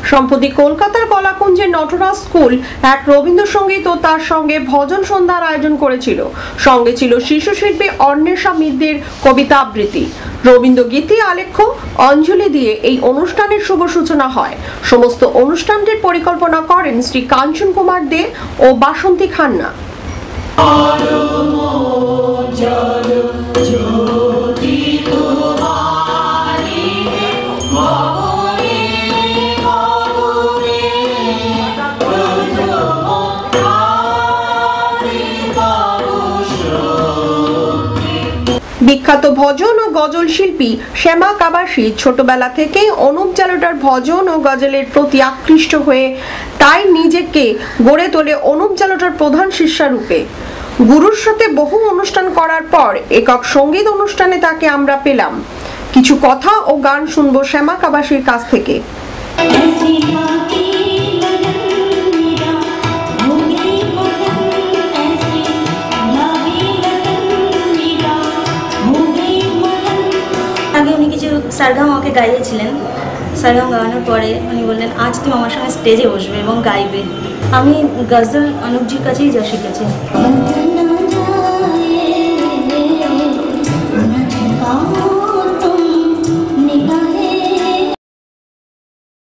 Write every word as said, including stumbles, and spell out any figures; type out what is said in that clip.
সম্প্রতি কলকাতার কলাকুঞ্জের নটরাজ স্কুল এক রবীন্দ্রসঙ্গীত ও তার সঙ্গে ভজন সন্ধ্যার আয়োজন করেছিল। সঙ্গে ছিল শিশু শিল্পী অন্বেষা মিত্রের কবিতা আবৃত্তি। রবীন্দ্রগীতি আলেখ্য অঞ্জলি দিয়ে এই অনুষ্ঠানের শুভ সূচনা হয়। সমস্ত অনুষ্ঠানটির পরিকল্পনা করেন শ্রী কাঞ্চন কুমার দে ও বাসন্তী খান্না। বিখ্যাত ভজন ও গজল শিল্পী শ্যামা কাবাসী ছোটবেলা থেকেই অনুপ জালোটার ভজন ও গজলের প্রতি আকৃষ্ট হয়ে তাই নিজেকে গড়ে তোলে অনুপ জালোটার প্রধান শিষ্যা রূপে। গুরুর সাথে বহু অনুষ্ঠান করার পর একক সঙ্গীত অনুষ্ঠানে তাকে আমরা পেলাম। কিছু কথা ও গান শুনবো শ্যামা কাবাসীর কাছ থেকে। আগে উনি কিছু সারগাম আমাকে গাইয়েছিলেন। সারগাম গাওয়ানোর পরে উনি বললেন, আজ তুমি আমার সঙ্গে স্টেজে বসবে এবং গাইবে। আমি গজল অনুপজির কাছেই যা শিখেছি।